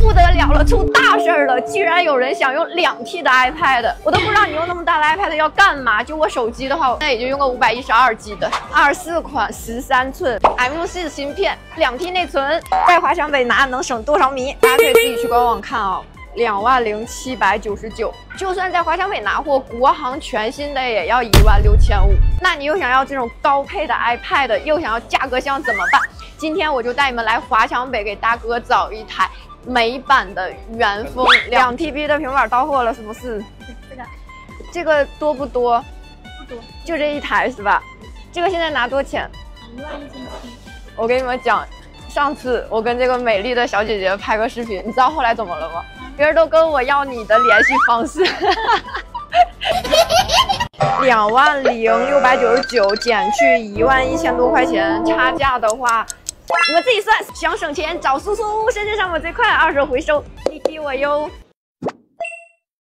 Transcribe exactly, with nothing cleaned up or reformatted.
不得了了，出大事儿了！居然有人想用两 T 的 iPad， 我都不知道你用那么大的 iPad 要干嘛。就我手机的话，我现在也就用个五百一十二 G 的，二十四款，十三寸 M 四 芯片，两 T 内存，在华强北拿能省多少米？大家可以自己去官网看啊、哦。 两万零七百九十九，就算在华强北拿货，国行全新的也要一万六千五。那你又想要这种高配的 iPad， 又想要价格香怎么办？今天我就带你们来华强北给大哥找一台美版的元丰两 T B 的平板到货了，是不是？ 这个， 这个多不多？ 不多， 就这一台是吧？这个现在拿多少钱？ 一万一千七。 我跟你们讲。 上次我跟这个美丽的小姐姐拍个视频，你知道后来怎么了吗？别人都跟我要你的联系方式，两万零六百九十九减去一万一千多块钱，差价的话，你们自己算。想省钱找苏苏，世界上我最快，二手回收，滴滴我哟。